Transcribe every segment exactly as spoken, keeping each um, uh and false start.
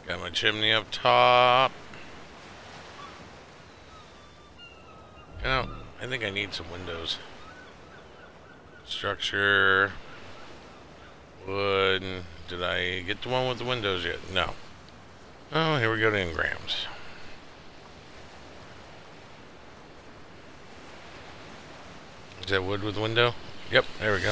Got my chimney up top. You know, I think I need some windows. Structure. Wood. Did I get the one with the windows yet? No. Oh, here we go to engrams. Is that wood with window? Yep, there we go.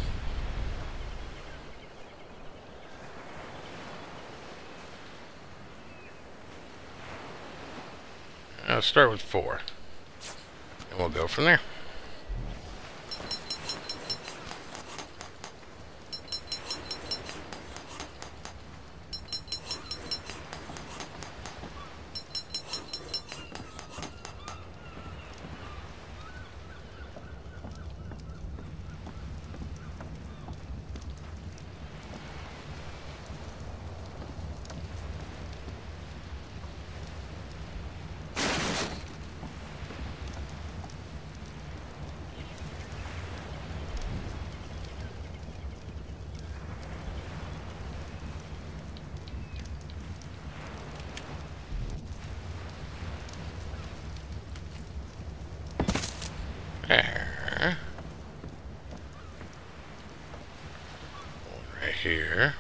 I'll start with four. And we'll go from there. There. Right here.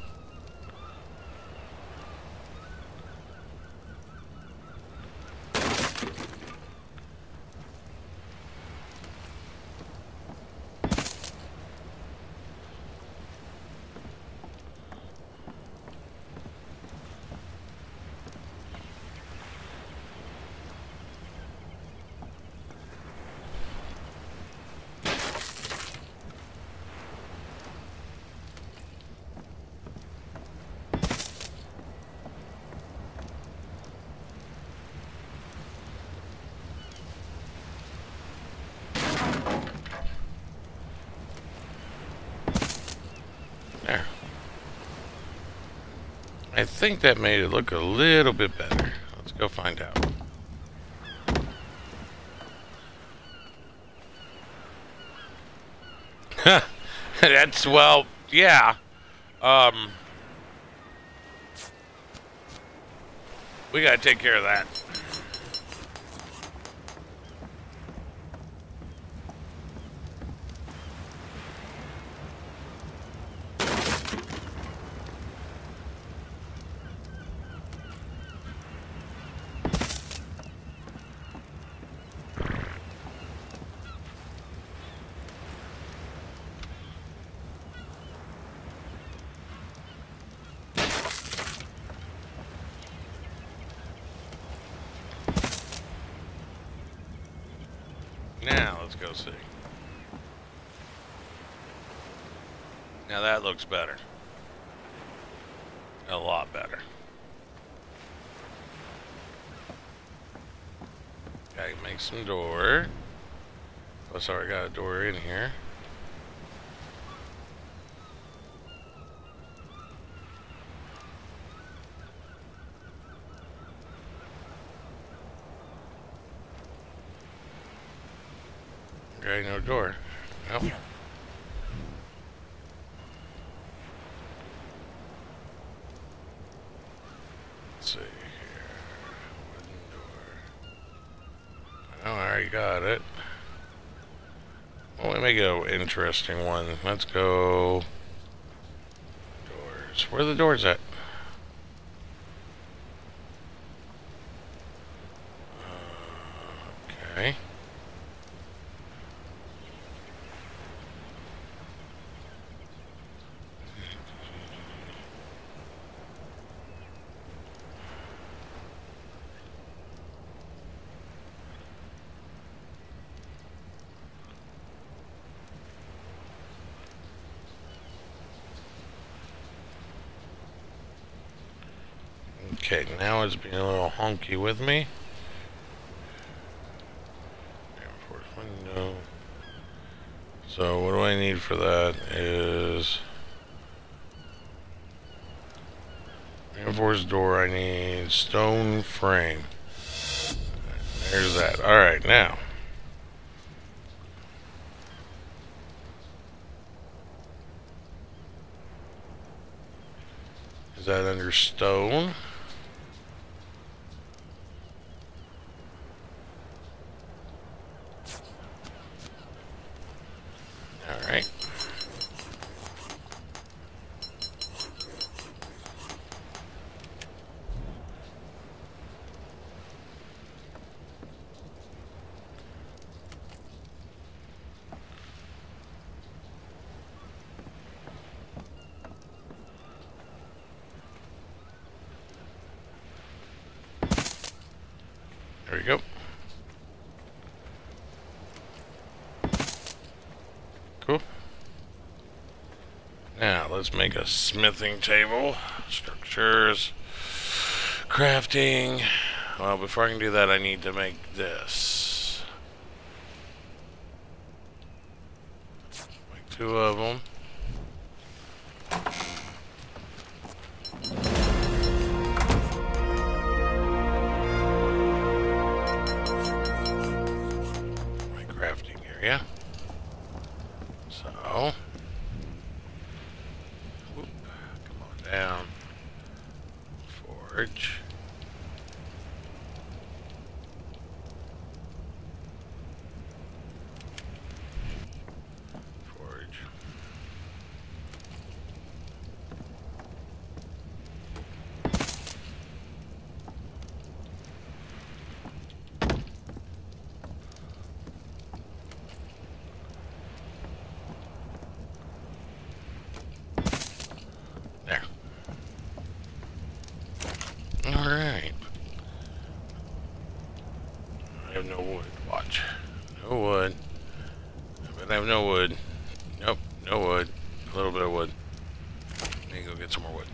There. I think that made it look a little bit better. Let's go find out. That's, well, yeah. Um, we gotta take care of that. Now, let's go see. Now that looks better. A lot better. Okay, make some door. Oh, sorry, I got a door in here. Okay, no door. Nope. Let's see here. Wooden door. Oh, I already got it. Well, let me make it an interesting one. Let's go. Doors. Where are the doors at? Uh, okay. Okay, now it's being a little honky with me. Window. So what do I need for that is reinforced door. I need stone frame. There's that. Alright, now. Is that under stone. Alright. There we go. Cool. Now, let's make a smithing table. Structures. Crafting. Well, before I can do that, I need to make this. Make two of them. Yeah. So, whoop, come on down. Forge. Forge. Alright. I have no wood. Watch. No wood. But I have no wood. Nope. No wood. A little bit of wood. Let me go get some more wood.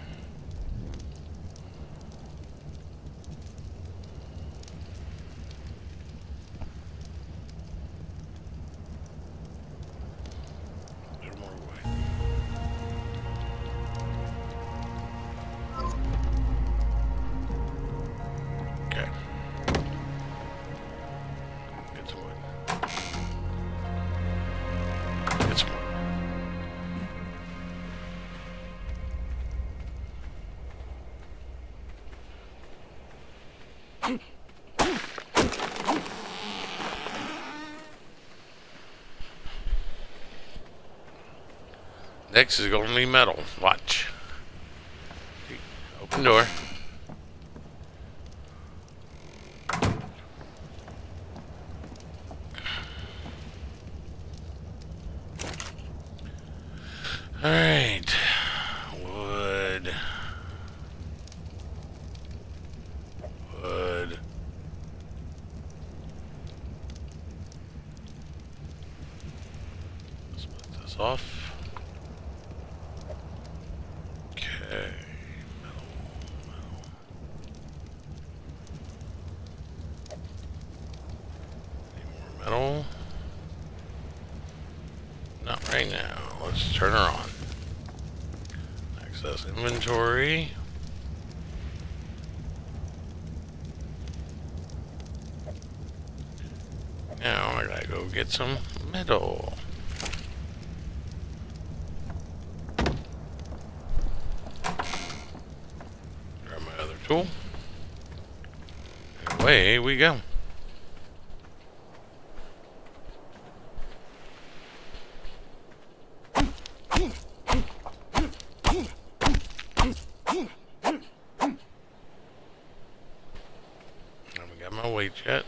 Next is going to be metal. Watch. Open door. Alright. Wood. Wood. Split this off. Okay. Metal. Metal. Any more metal? Not right now. Let's turn her on. Access inventory. Now I gotta go get some metal. Grab my other tool. And away we go. My weight yet.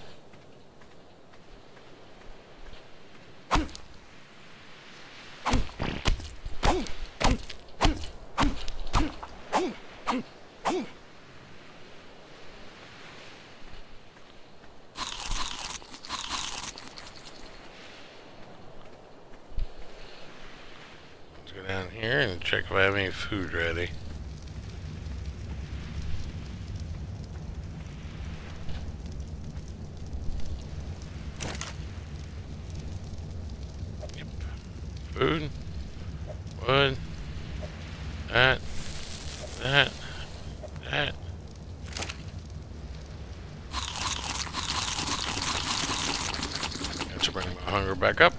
Let's go down here and check if I have any food ready. Food, wood, that, that, that. Got to bring my hunger back up.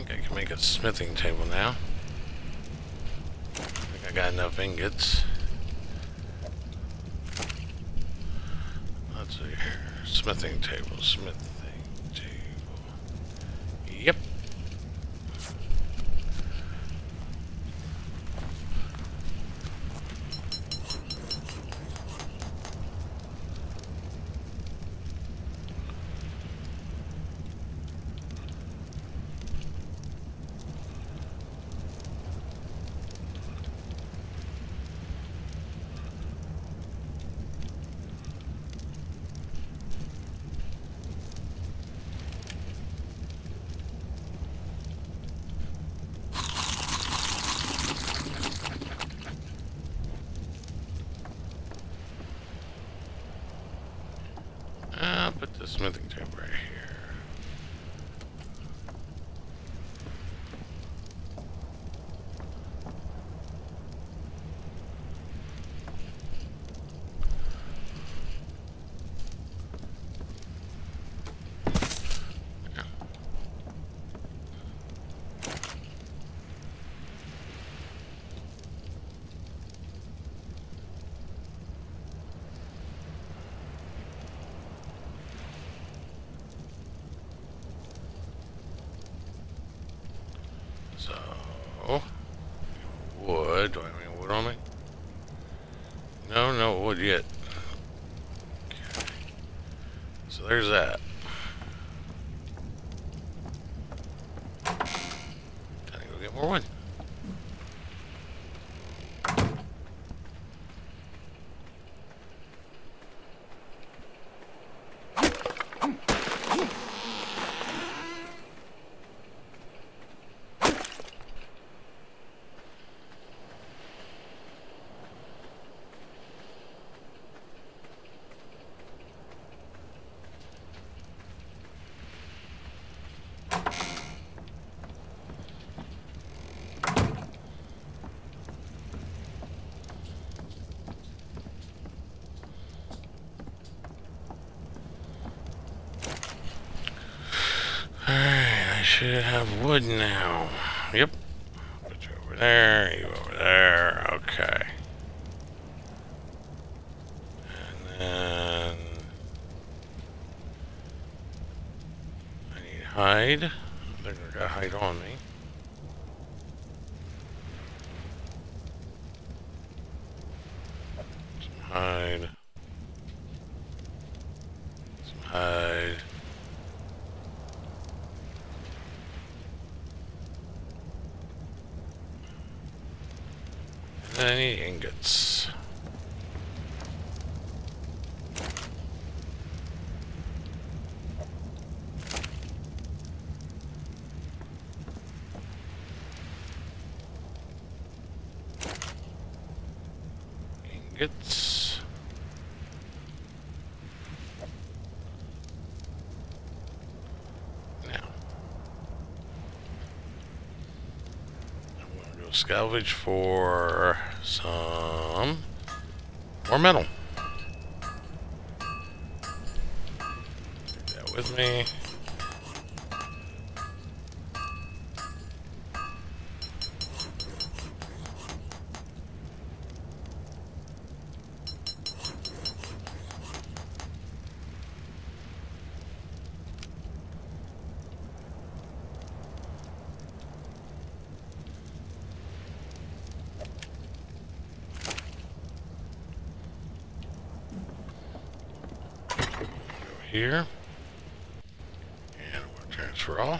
think I can make a smithing table now. I think I got enough ingots. Let's see here. Smithing table, smithing table. Yep. I'll put the smithing table right here. So, wood. Do I have any wood on me? No, no wood yet. Okay. So there's that. Time to go get more wood. Should have wood now. Yep. Put you over there, you over there. Okay. And then I need hide. I think I got hide on me. Some hide. Some hide. I need ingots. Ingots. Now, I'm going to go salvage for some more metal. Take that with me. Here, and we'll transfer all.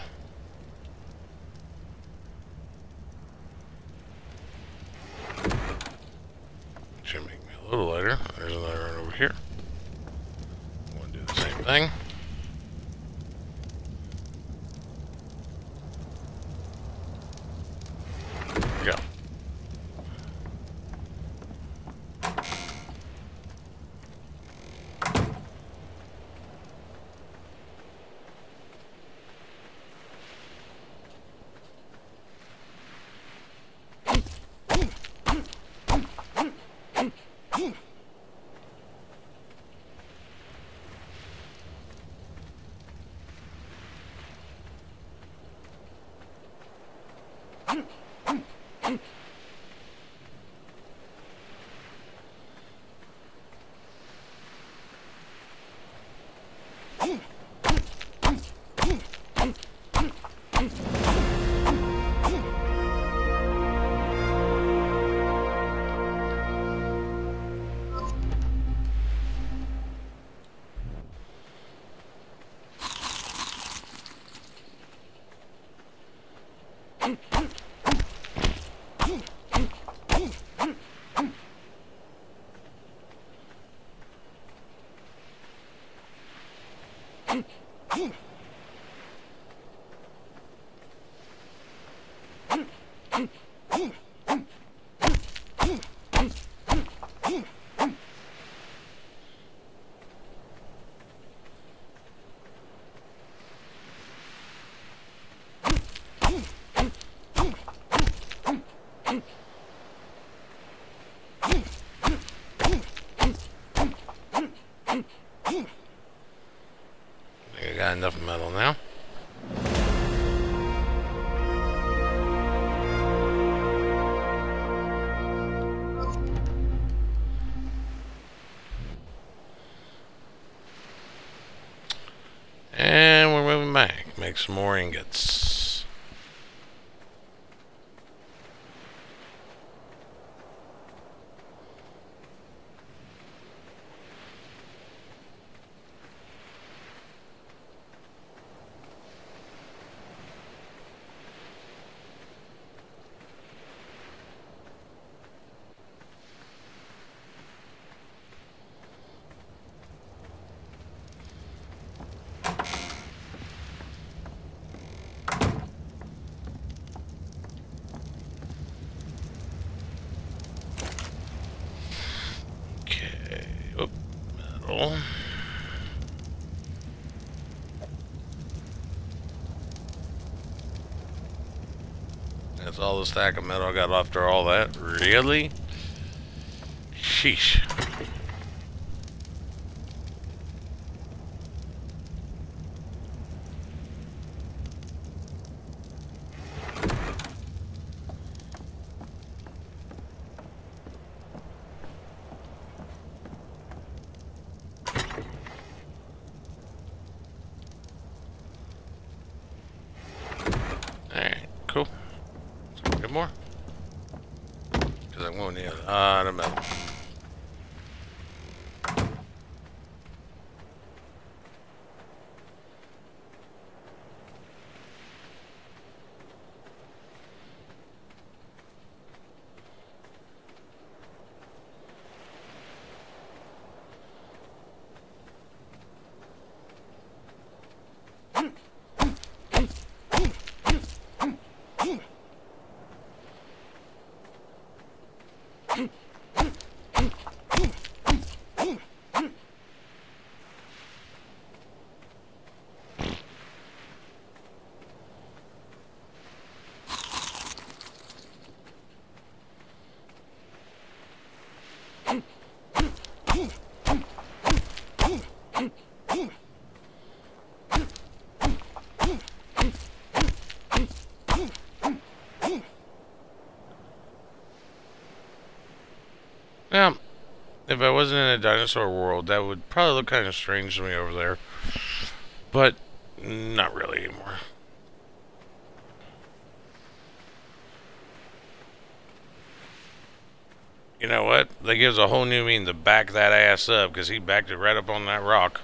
Should make me a little lighter. There's another one over here. We'll do the same thing. There we go. I got enough metal now. And we're moving back. Make some more ingots. That's all the stack of metal I got after all that. Really? Sheesh. Cool. Get more. Because I'm going to need a lot of metal. Yeah, if I wasn't in a dinosaur world, that would probably look kind of strange to me over there. But not really anymore. You know what? That gives a whole new meaning to back that ass up, because he backed it right up on that rock.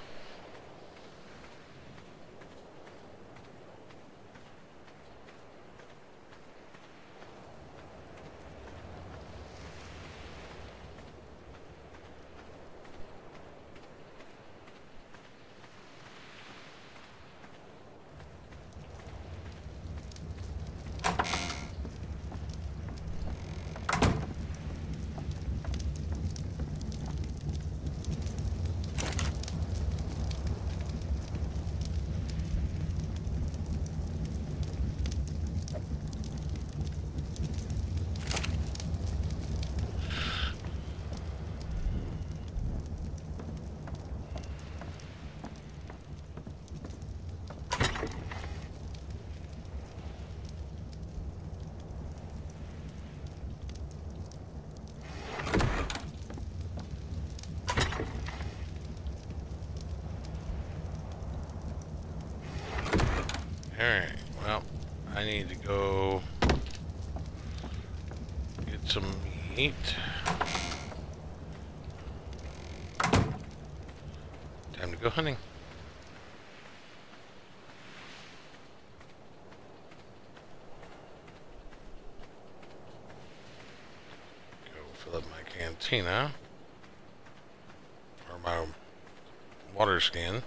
Alright, well, I need to go get some meat. Time to go hunting. Go fill up my cantina. Or my water skin.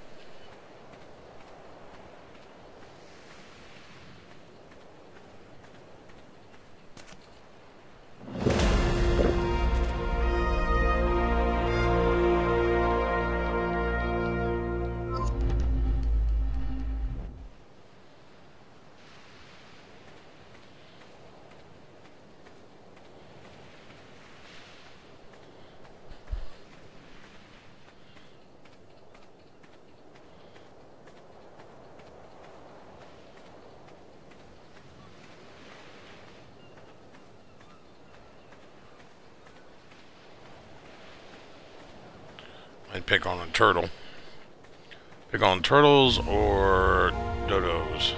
I'd pick on a turtle. Pick on turtles or dodos.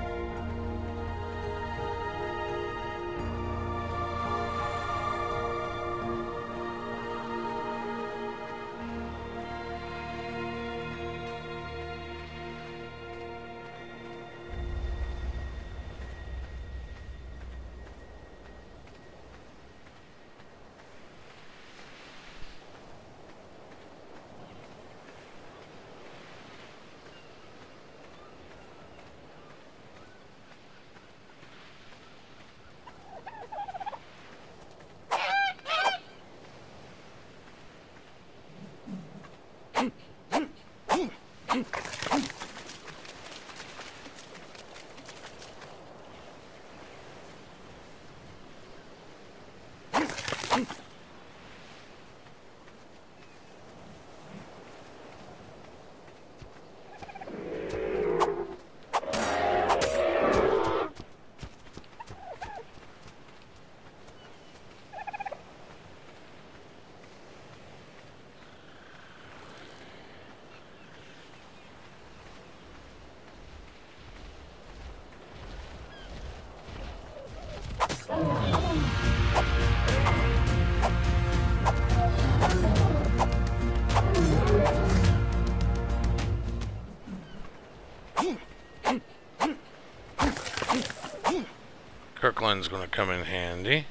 Kirkland's gonna come in handy.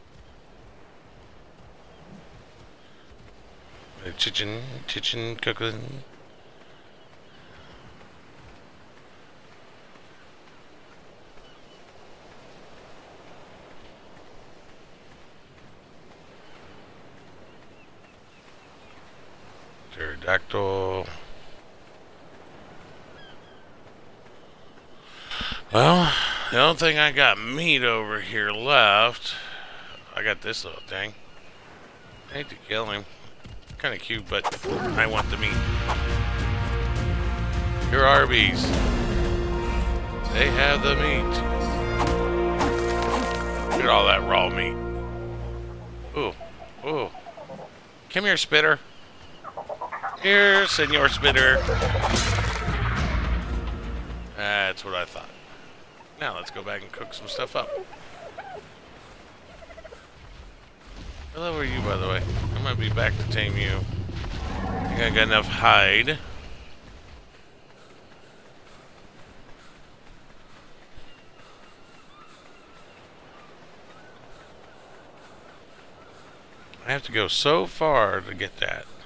Chichen, Chichen, Kirkland. Pterodactyl. Well, the only thing I got meat over here left. I got this little thing. I hate to kill him. Kind of cute, but I want the meat. Your Arby's. They have the meat. Look at all that raw meat. Ooh, ooh. Come here, Spitter. Here, Senor Spitter. That's what I thought. Now let's go back and cook some stuff up. What level are you, by the way? I might be back to tame you. I think I got enough hide. I have to go so far to get that.